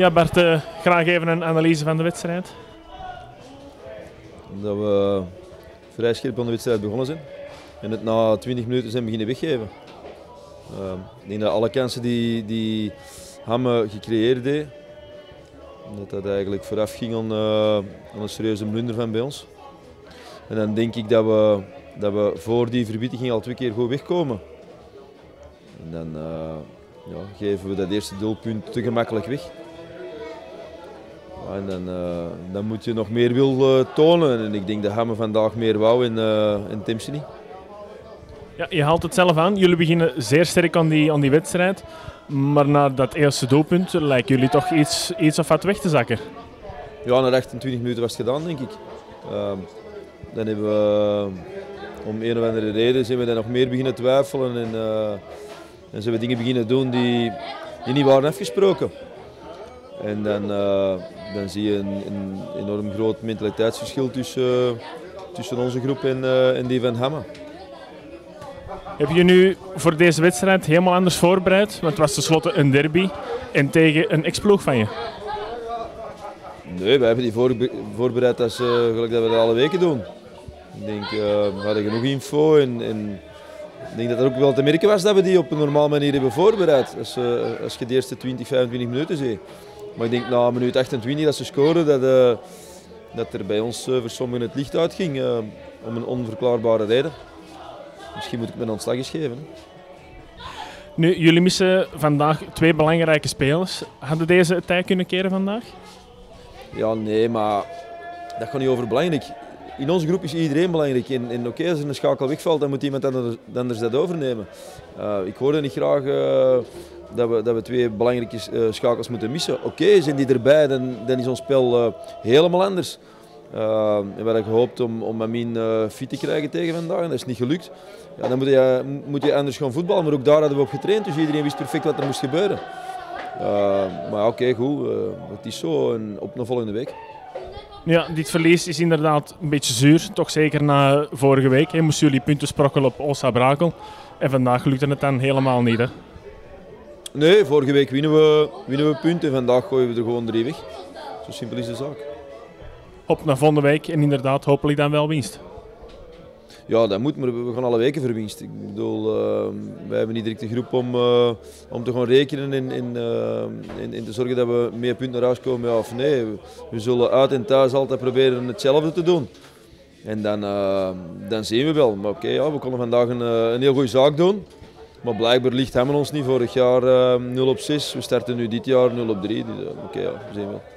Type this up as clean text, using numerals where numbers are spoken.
Ja Bart, graag even een analyse van de wedstrijd. Dat we vrij scherp aan de wedstrijd begonnen zijn en het na 20 minuten zijn beginnen weggeven. Ik denk dat alle kansen die Hamme gecreëerd heeft, dat eigenlijk vooraf ging aan een serieuze blunder van bij ons. En dan denk ik dat we voor die verbetering al 2 keer goed wegkomen. En dan geven we dat eerste doelpunt te gemakkelijk weg. Ja, en dan moet je nog meer wil tonen. En ik denk dat Hamme vandaag meer wou en Timsje niet. Ja, je haalt het zelf aan. Jullie beginnen zeer sterk aan die wedstrijd. Maar na dat eerste doelpunt lijken jullie toch iets of wat weg te zakken. Ja, na 28 minuten was het gedaan, denk ik. Dan hebben we om een of andere reden zijn we dan nog meer beginnen twijfelen en zijn we dingen beginnen doen die niet waren afgesproken. En dan zie je een enorm groot mentaliteitsverschil tussen onze groep en die van Hamme. Heb je nu voor deze wedstrijd helemaal anders voorbereid? Want het was tenslotte een derby en tegen een ex-ploeg van je. Nee, wij hebben die voorbereid als gelijk dat we dat alle weken doen. Ik denk, we hadden genoeg info en ik denk dat het ook wel te merken was dat we die op een normale manier hebben voorbereid. Als je de eerste 20, 25 minuten ziet. Maar ik denk na minuut 28 dat ze scoren, dat er bij ons voor sommigen het licht uitging om een onverklaarbare reden. Misschien moet ik mijn ontslag eens geven. Hè. Nu, jullie missen vandaag 2 belangrijke spelers. Hadden deze het tij kunnen keren vandaag? Ja, nee, maar dat gaat niet over belangrijk. In onze groep is iedereen belangrijk. En oké, als er een schakel wegvalt, dan moet iemand anders dat overnemen. Ik hoorde niet graag dat we 2 belangrijke schakels moeten missen. Oké, zijn die erbij, dan is ons spel helemaal anders. We hadden gehoopt om Amin fit te krijgen tegen vandaag en dat is niet gelukt. Ja, dan moet je anders gaan voetballen, maar ook daar hadden we op getraind, dus iedereen wist perfect wat er moest gebeuren. Maar oké, goed, het is zo en op naar volgende week. Ja, dit verlies is inderdaad een beetje zuur, toch zeker na vorige week. Moesten jullie punten sprokkelen op Oosta Brakel en vandaag lukte het dan helemaal niet. Hè? Nee, vorige week winnen we punten en vandaag gooien we er gewoon 3 weg. Zo simpel is de zaak. Op naar volgende week en inderdaad hopelijk dan wel winst. Ja, dat moet, maar we gaan alle weken voor winst. Ik bedoel, wij hebben niet direct de groep om te gaan rekenen en te zorgen dat we meer punten naar huis komen, ja of nee. We zullen uit en thuis altijd proberen hetzelfde te doen. En dan zien we wel. Maar oké, ja, we konden vandaag een heel goede zaak doen. Maar blijkbaar ligt Hamme ons niet. Vorig jaar 0-6, we starten nu dit jaar 0-3. Oké, ja, we zien wel.